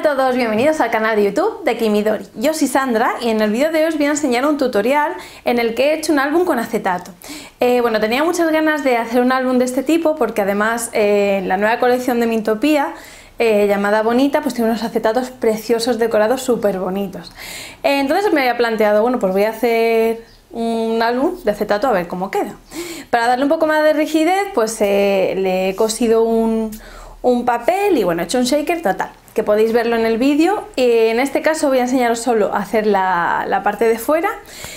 todos, bienvenidos al canal de YouTube de Kimidori. Yo soy Sandra y en el vídeo de hoy os voy a enseñar un tutorial en el que he hecho un álbum con acetato. Bueno, tenía muchas ganas de hacer un álbum de este tipo porque además la nueva colección de Mintopia llamada Bonita pues tiene unos acetatos preciosos decorados súper bonitos. Entonces me había planteado, bueno, pues voy a hacer un álbum de acetato a ver cómo queda. Para darle un poco más de rigidez pues le he cosido un papel y bueno, he hecho un shaker total, que podéis verlo en el vídeo. En este caso voy a enseñaros solo a hacer la parte de fuera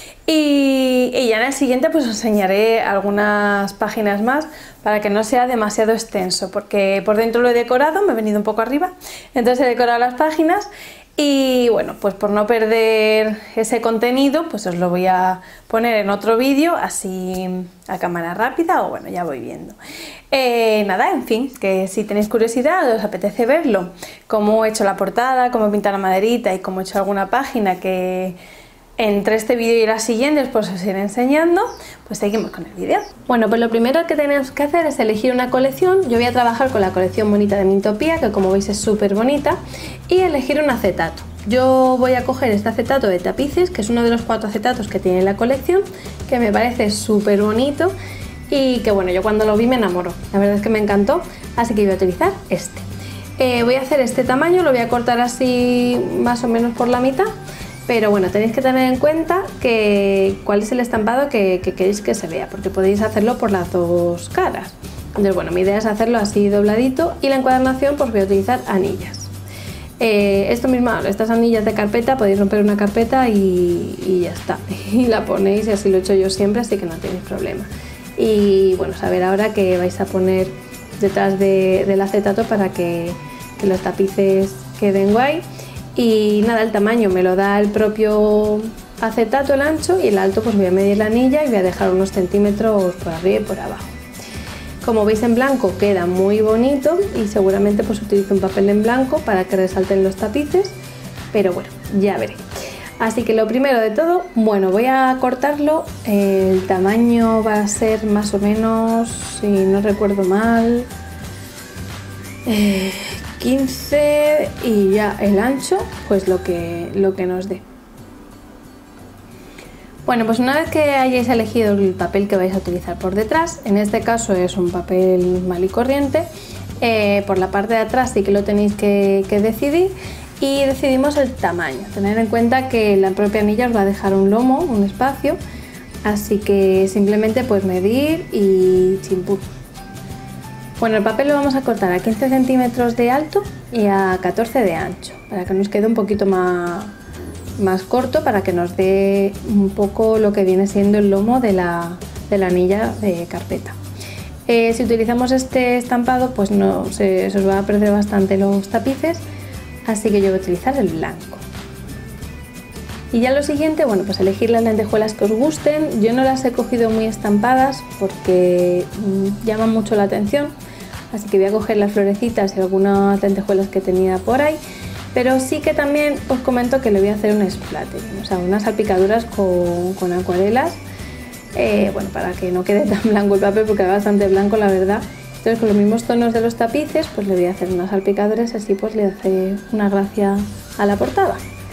y ya en el siguiente pues os enseñaré algunas páginas más para que no sea demasiado extenso, porque por dentro lo he decorado, me he venido un poco arriba, entonces he decorado las páginas. Y bueno, pues por no perder ese contenido, pues os lo voy a poner en otro vídeo, así a cámara rápida, o bueno, ya voy viendo. Nada, en fin, que si tenéis curiosidad, os apetece verlo, cómo he hecho la portada, cómo he pintado la maderita y cómo he hecho alguna página que entre este vídeo y las siguientes pues os iré enseñando, pues seguimos con el vídeo. Bueno, pues lo primero que tenemos que hacer es elegir una colección. Yo voy a trabajar con la colección Bonita de Mintopia, que como veis es súper bonita, y elegir un acetato. Yo voy a coger este acetato de tapices, que es uno de los 4 acetatos que tiene la colección, que me parece súper bonito y que bueno, yo cuando lo vi me enamoró, la verdad es que me encantó, así que voy a utilizar este. Voy a hacer este tamaño, lo voy a cortar así más o menos por la mitad. Pero bueno, tenéis que tener en cuenta cuál es el estampado que queréis que se vea, porque podéis hacerlo por las dos caras. Entonces bueno, mi idea es hacerlo así dobladito y la encuadernación pues voy a utilizar anillas. Esto mismo, estas anillas de carpeta, podéis romper una carpeta y ya está. Y la ponéis y así lo he hecho yo siempre, así que no tenéis problema. Y bueno, saber ahora que vais a poner detrás del acetato para que los tapices queden guay. Y nada, el tamaño me lo da el propio acetato, el ancho, y el alto pues voy a medir la anilla y voy a dejar unos centímetros por arriba y por abajo. Como veis en blanco queda muy bonito y seguramente pues utilizo un papel en blanco para que resalten los tapices, pero bueno, ya veré. Así que lo primero de todo, bueno, voy a cortarlo, el tamaño va a ser más o menos, si no recuerdo mal, 15 y ya el ancho pues lo que nos dé. Bueno, pues una vez que hayáis elegido el papel que vais a utilizar por detrás, en este caso es un papel mal y corriente, por la parte de atrás sí que lo tenéis que decidir y decidimos el tamaño. Tener en cuenta que la propia anilla os va a dejar un lomo, un espacio, así que simplemente pues medir y chimpú. Bueno, el papel lo vamos a cortar a 15 centímetros de alto y a 14 de ancho, para que nos quede un poquito más corto, para que nos dé un poco lo que viene siendo el lomo de la anilla de carpeta. Si utilizamos este estampado, pues se os va a perder bastante los tapices, así que yo voy a utilizar el blanco. Y ya lo siguiente, bueno, pues elegir las lentejuelas que os gusten. Yo no las he cogido muy estampadas porque llaman mucho la atención, así que voy a coger las florecitas y algunas lentejuelas que tenía por ahí, pero sí que también os comento que le voy a hacer un splattering, o sea, unas salpicaduras con acuarelas, bueno, para que no quede tan blanco el papel, porque es bastante blanco la verdad. Entonces con los mismos tonos de los tapices pues le voy a hacer unas salpicaduras, así pues le hace una gracia a la portada.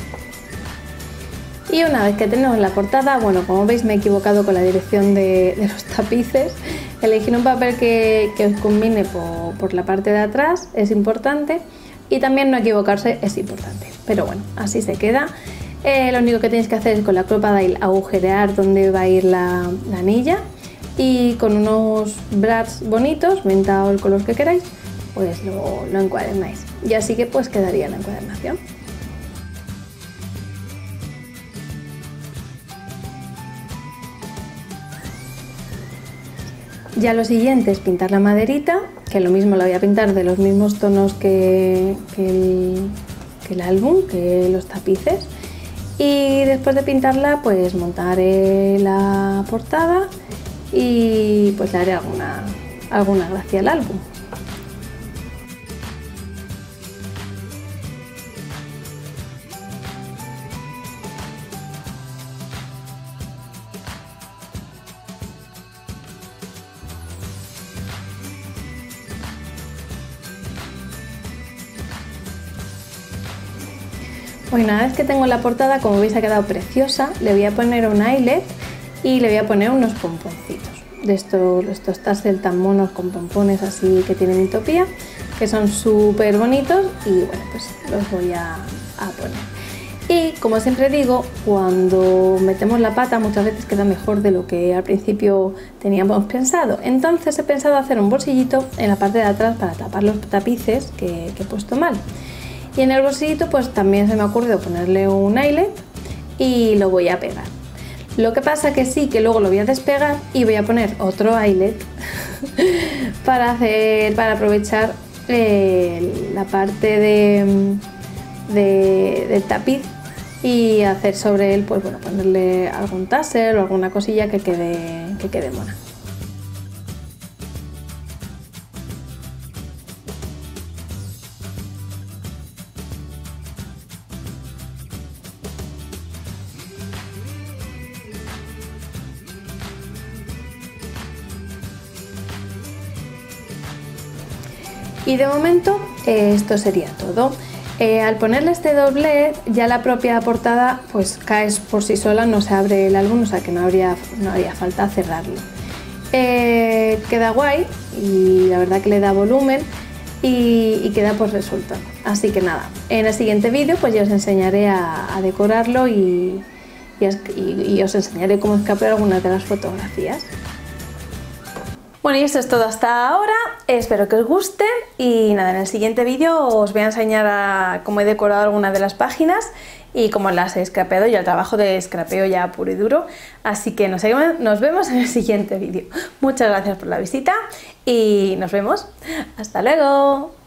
Y una vez que tenemos la portada, bueno, como veis me he equivocado con la dirección de los tapices. Elegir un papel que os combine por la parte de atrás es importante, y también no equivocarse es importante, pero bueno, así se queda. Lo único que tenéis que hacer es con la Crop-A-Dile agujerear donde va a ir la anilla, y con unos brads bonitos, menta o el color que queráis, pues lo encuadernáis, y así que pues quedaría la encuadernación. Ya lo siguiente es pintar la maderita, que lo mismo la voy a pintar de los mismos tonos que el álbum, que los tapices. Y después de pintarla pues montaré la portada y pues le haré alguna gracia al álbum. Bueno, una vez que tengo la portada, como veis ha quedado preciosa, le voy a poner un eyelet y le voy a poner unos pomponcitos. De estos tassel tan monos con pompones así que tienen Utopía, que son súper bonitos y bueno, pues los voy a poner. Y como siempre digo, cuando metemos la pata muchas veces queda mejor de lo que al principio teníamos pensado. Entonces he pensado hacer un bolsillito en la parte de atrás para tapar los tapices que he puesto mal. Y en el bolsillito pues también se me ha ocurrido ponerle un eyelet y lo voy a pegar. Lo que pasa que sí, que luego lo voy a despegar y voy a poner otro eyelet para aprovechar la parte del tapiz y hacer sobre él, pues bueno, ponerle algún tassel o alguna cosilla que quede mona. Y de momento esto sería todo. Al ponerle este doblez, ya la propia portada pues cae por sí sola, no se abre el álbum, o sea que no haría falta cerrarlo. Queda guay y la verdad que le da volumen y queda pues resuelto. Así que nada, en el siguiente vídeo pues ya os enseñaré a decorarlo y os enseñaré cómo escapear algunas de las fotografías. Bueno, y esto es todo hasta ahora, espero que os guste y nada, en el siguiente vídeo os voy a enseñar cómo he decorado algunas de las páginas y cómo las he scrapeado y el trabajo de scrapeo ya puro y duro, así que nos vemos en el siguiente vídeo. Muchas gracias por la visita y nos vemos, ¡hasta luego!